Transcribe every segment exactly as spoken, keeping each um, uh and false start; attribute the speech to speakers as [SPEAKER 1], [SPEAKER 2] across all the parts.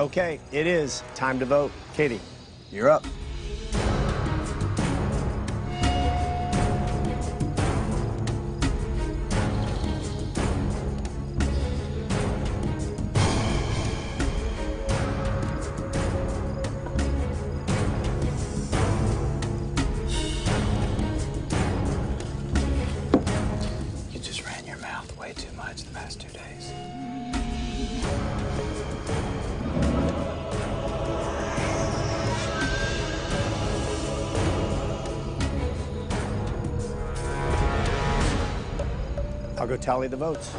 [SPEAKER 1] Okay, it is time to vote. Katie, you're up.
[SPEAKER 2] You just ran your mouth way too much the past two days.
[SPEAKER 1] I'll go tally the votes.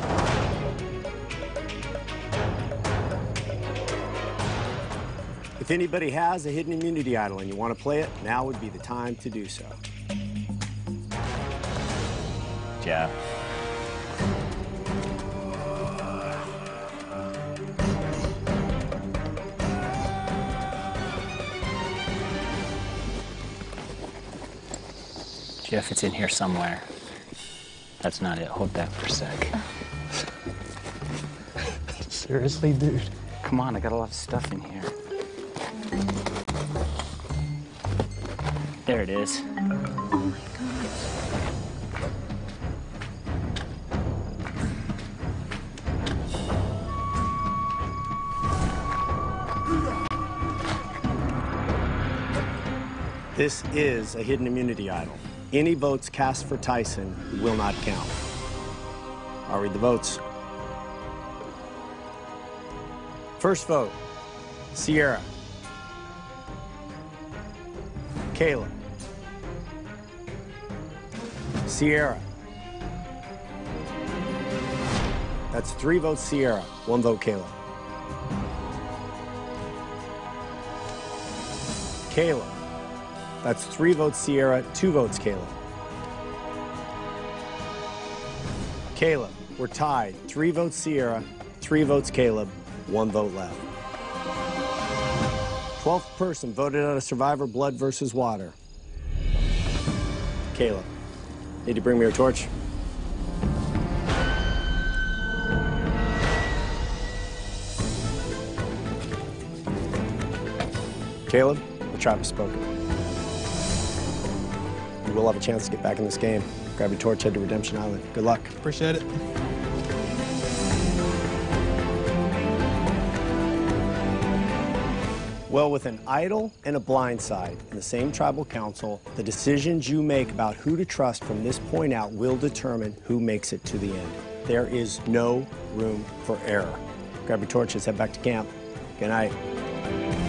[SPEAKER 1] If anybody has a hidden immunity idol and you want to play it, now would be the time to do so.
[SPEAKER 2] Jab. Jeff, it's in here somewhere. That's not it. Hold that for a sec.
[SPEAKER 3] Seriously, dude?
[SPEAKER 2] Come on, I got a lot of stuff in here. There it is.
[SPEAKER 4] Oh my gosh.
[SPEAKER 1] This is a hidden immunity idol. Any votes cast for Tyson will not count. I'll read the votes. First vote, Sierra. Caleb. Sierra. That's three votes Sierra, one vote Caleb. Caleb. That's three votes Sierra, two votes Caleb. Caleb, we're tied. Three votes Sierra, three votes Caleb, one vote left. Twelfth person voted out of Survivor Blood versus Water. Caleb, need to bring me your torch? Caleb, the trap has spoken. You will have a chance to get back in this game. Grab your torch, head to Redemption Island. Good luck.
[SPEAKER 3] Appreciate it.
[SPEAKER 1] Well, with an idol and a blindside in the same tribal council, the decisions you make about who to trust from this point out will determine who makes it to the end. There is no room for error. Grab your torches, head back to camp. Good night.